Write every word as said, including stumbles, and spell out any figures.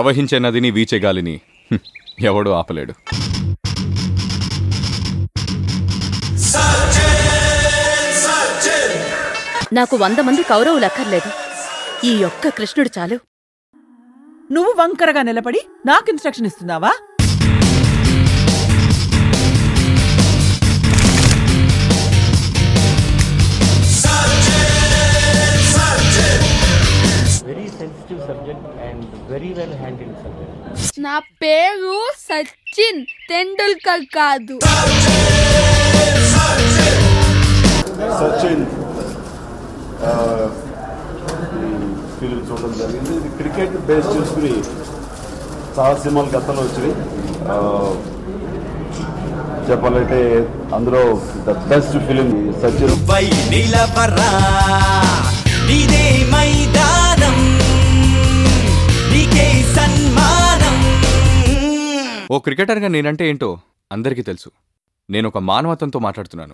ప్రవహించే నదిని వీచే గాలిని ఎవడూ ఆపలేడు. నాకు వంద మంది కౌరవులు అక్కర్లేదు, ఈ ఒక్క కృష్ణుడు చాలు. నువ్వు వంకరగా నిలబడి నాకు ఇన్స్ట్రక్షన్ ఇస్తున్నావా? నా పేరు సచిన్ తెండూల్కర్ కాదు. సచిన్ ఫిలిం చూడడం జరిగింది. ఇది క్రికెట్ బేస్ చేసుకుని చాలా సినిమాలు గతంలో వచ్చినాయి. చెప్పాలంటే అందులో ద బెస్ట్ ఫిలిం సచిన్. ఓ క్రికెటర్గా నేనంటే ఏంటో అందరికీ తెలుసు. నేను ఒక మానవత్వంతో మాట్లాడుతున్నాను.